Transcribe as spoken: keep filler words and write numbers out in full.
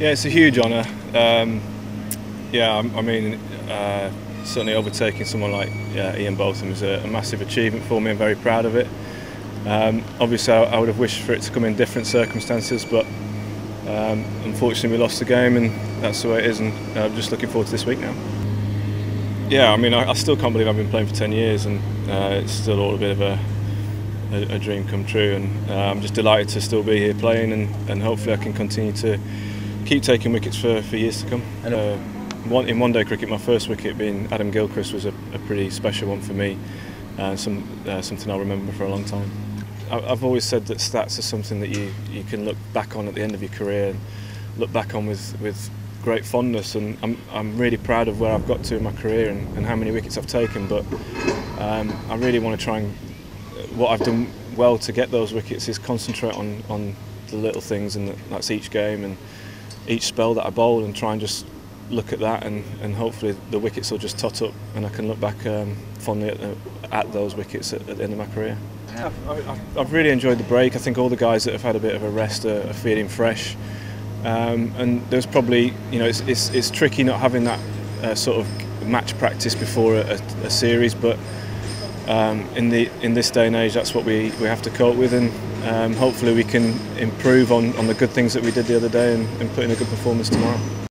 Yeah, it's a huge honour. Um, yeah, I, I mean, uh, certainly overtaking someone like yeah, Ian Botham is a, a massive achievement for me. I'm very proud of it. Um, obviously, I, I would have wished for it to come in different circumstances, but um, unfortunately, we lost the game, and that's the way it is. And uh, I'm just looking forward to this week now. Yeah, I mean, I, I still can't believe I've been playing for ten years, and uh, it's still all a bit of a, a, a dream come true. And uh, I'm just delighted to still be here playing, and, and hopefully I can continue to keep taking wickets for, for years to come. Uh, one, in one-day cricket, my first wicket being Adam Gilchrist was a, a pretty special one for me, uh, some, uh, something I'll remember for a long time. I, I've always said that stats are something that you, you can look back on at the end of your career, and look back on with, with great fondness, and I'm, I'm really proud of where I've got to in my career and, and how many wickets I've taken, but um, I really want to try and, what I've done well to get those wickets is concentrate on, on the little things, and that's each game and each spell that I bowl, and try and just look at that, and, and hopefully the wickets will just tot up and I can look back um, fondly at, the, at those wickets at, at the end of my career. I've, I've, I've really enjoyed the break. I think all the guys that have had a bit of a rest are, are feeling fresh, um, and there's probably, you know, it's, it's, it's tricky not having that uh, sort of match practice before a, a series, but um, in the in this day and age that's what we, we have to cope with, and um, hopefully we can improve on, on the good things that we did the other day and, and put in a good performance tomorrow.